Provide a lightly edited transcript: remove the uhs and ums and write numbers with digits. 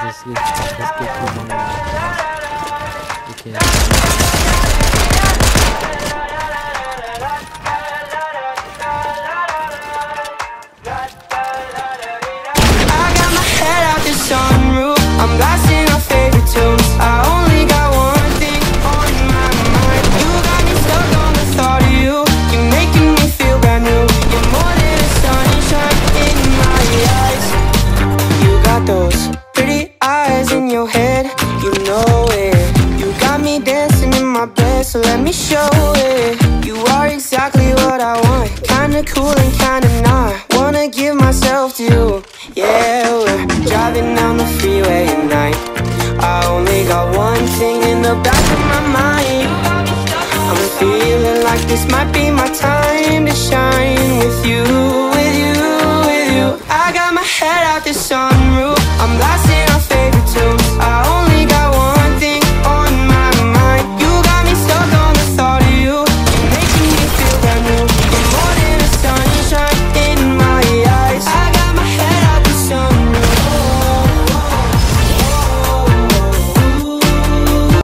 let's get through one more. Okay. I got my head out the sunroof, I'm blasting our favorite tunes. I only got one thing on my mind. You got me stuck on the thought of you. You're making me feel brand new. You're more than a sunshine in my eyes. You got those pretty eyes in your head, you know it. You got me dancing in my bed, so let me show it. You are exactly what I want, kinda cool and kinda not. Wanna give myself to you. Yeah, we're driving down the freeway at night. I only got one thing in the back of my mind. I'm feeling like this might be my time to shine with you, with you, with you. I got my head out the sun